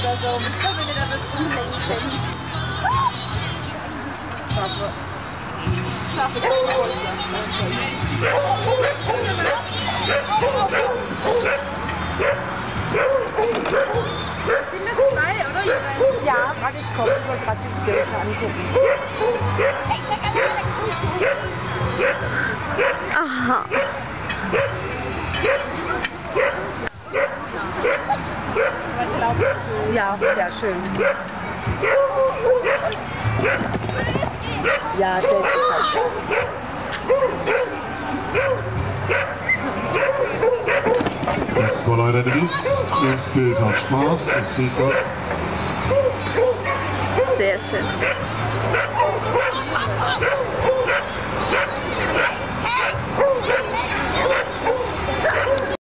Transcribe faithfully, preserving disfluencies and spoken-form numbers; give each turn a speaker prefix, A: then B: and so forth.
A: oder so. Ich glaube, wenn ihr da was umhängen könnt. Schaffe. Schaffe, das Sind das zwei, oder? Ja, gerade ich komme, ich wollte gerade die Skirte angucken.
B: Aha.
A: Ja, sehr schön. Ja, sehr schön.
C: Das war leider nichts. Das Bild hat Spaß. Das sieht man.
B: Sehr schön.